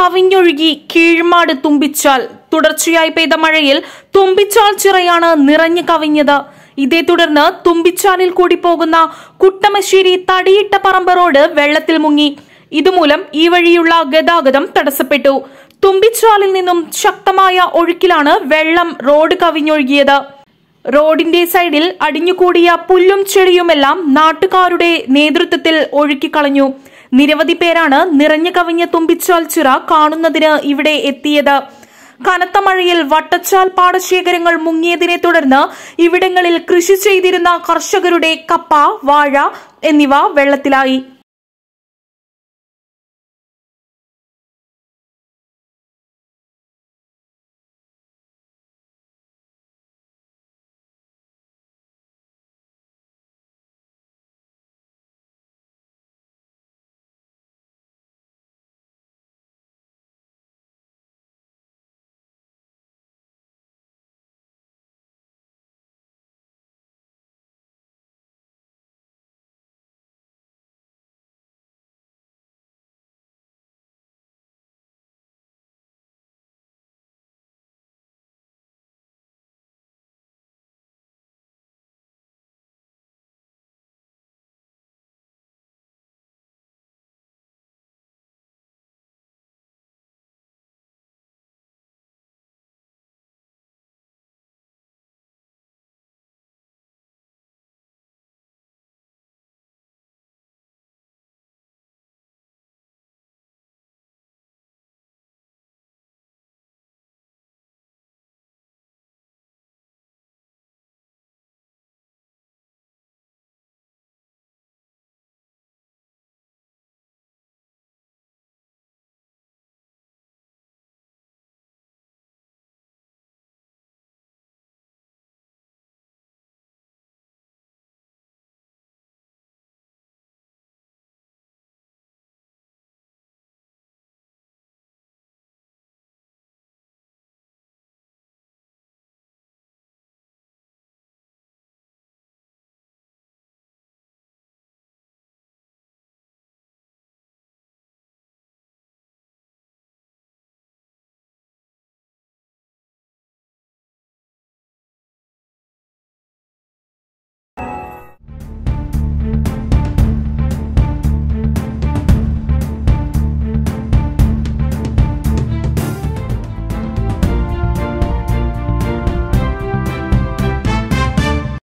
കവിഞ്ഞൊഴുകി കീഴ്മാട് തുമ്പിച്ചാൽ. തുടർച്ചയായി പെയ്ത മഴയിൽ തുമ്പിച്ചാൽ ചിറയാണ് നിറഞ്ഞു കവിഞ്ഞത്. ഇതേ തുടർന്ന് തുമ്പിച്ചാലിൽ കൂടി പോകുന്ന കുട്ടമശ്ശേരി തടിയിട്ട പറമ്പ് റോഡ് വെള്ളത്തിൽ മുങ്ങി. ഇതുമൂലം ഈ വഴിയുള്ള ഗതാഗതം തടസ്സപ്പെട്ടു. തുമ്പിച്ചാലിൽ നിന്നും ശക്തമായ ഒഴുക്കിലാണ് വെള്ളം റോഡ് കവിഞ്ഞൊഴുകിയത്. റോഡിന്റെ സൈഡിൽ അടിഞ്ഞുകൂടിയ പുല്ലും ചെളിയുമെല്ലാം നാട്ടുകാരുടെ നേതൃത്വത്തിൽ ഒഴുക്കിക്കളഞ്ഞു. നിരവധി പേരാണ് നിറഞ്ഞു കവിഞ്ഞ തുമ്പിച്ചാൽ ചിറ കാണുന്നതിന് ഇവിടെ എത്തിയത്. കനത്ത മഴയിൽ വട്ടച്ചാൽ പാടശേഖരങ്ങൾ മുങ്ങിയതിനെ തുടർന്ന് ഇവിടങ്ങളിൽ കൃഷി ചെയ്തിരുന്ന കർഷകരുടെ കപ്പ, വാഴ എന്നിവ വെള്ളത്തിലായി.